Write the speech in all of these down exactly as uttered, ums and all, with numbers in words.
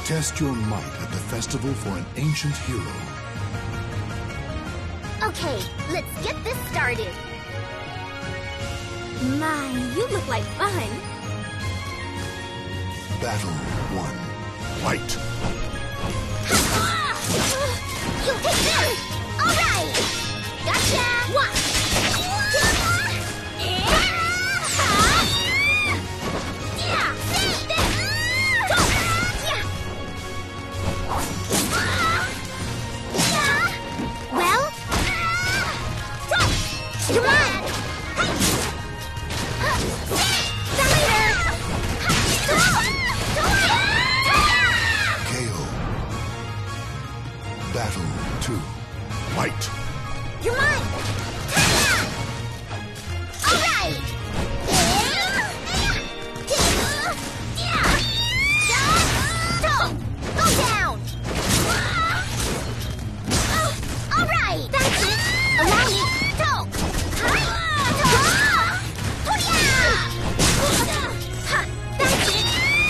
Test your might at the festival for an ancient hero. Okay, let's get this started. My, you look like fun. Battle one. Fight! You'll take this! Alright! Gotcha! One! Well? Come on! K O. Battle two. Fight! You're mine! Alright! Go down! Alright! That's it! Allow me! That's it!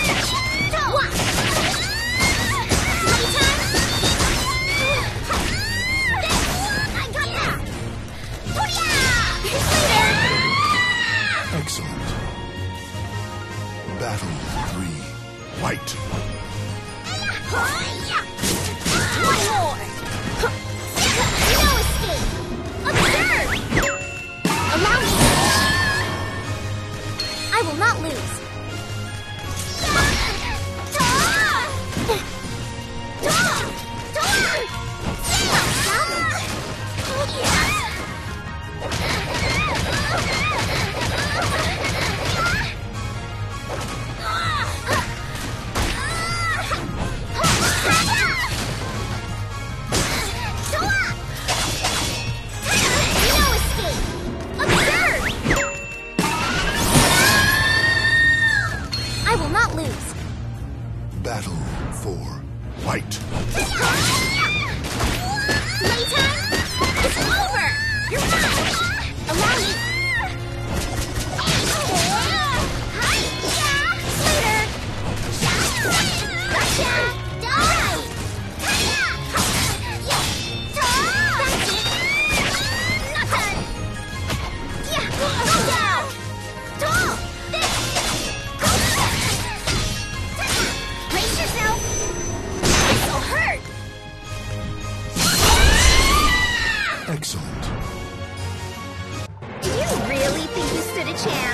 Excellent. Battle three. Fight! One more! No escape! Observe! Allow me! I will not lose. I will not lose. Battle four. Fight! Playtime? It's over! You're mine! Allow me! Later! Gotcha! Alright! That's it! Not done! Go down! Brace yourself! This'll hurt! Excellent. Do you really think you stood a chance?